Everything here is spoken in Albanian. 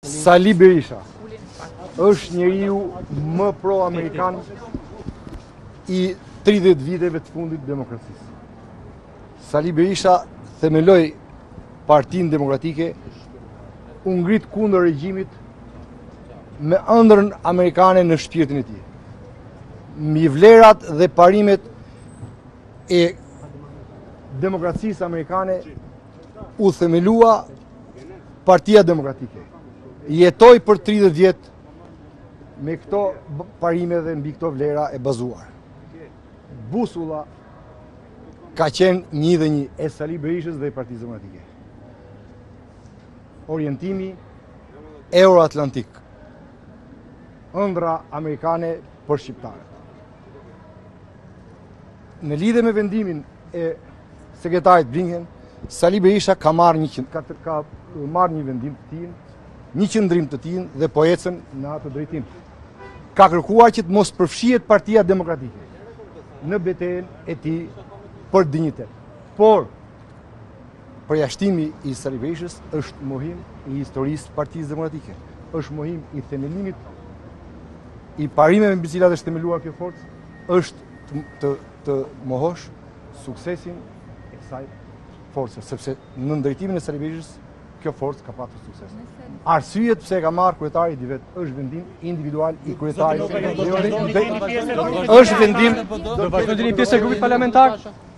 Sali Berisha është njeriu më pro-amerikan i 30 viteve të fundit të demokracisë. Sali Berisha themeloi Partinë Demokratike, u ngrit kundër regjimit me ëndrrën amerikane në shpirtin e tij. Mbi vlerat dhe parimet e demokracisë amerikane u themelua Partia Demokratike. Jetoi për 30 vjet me këto parime dhe mbi këto vlera e bazuar. Busulla ka qenë një dhe një e Sali Berishës dhe e Partisë Demokratike. Orientimi euroatlantik, ëndra amerikane për shqiptarët. Në lidhje me vendimin e sekretarit Blinken, Sali Berisha ka marrë një vendim të tij, një qëndrim të tij dhe po ecën në atë drejtim. Ka kërkuar që të mos përfshihet Partia Demokratike në betejën e tij për dinjitet. Por përjashtimi i Sali Berishës është mohim i historisë Partisë Demokratike. Është mohim i themelimit i parimeve mbi cilat është themeluar kjo forcë, është të mohosh suksesin e kësaj force, sepse në ndërtimin e Sali Berishës kjo forcë ka patur sukses. Arsyet pse e ka marrë kryetari i vet është vendim individual i kryetarit. Është vendim do vazhdoni pjesë e grupit parlamentar?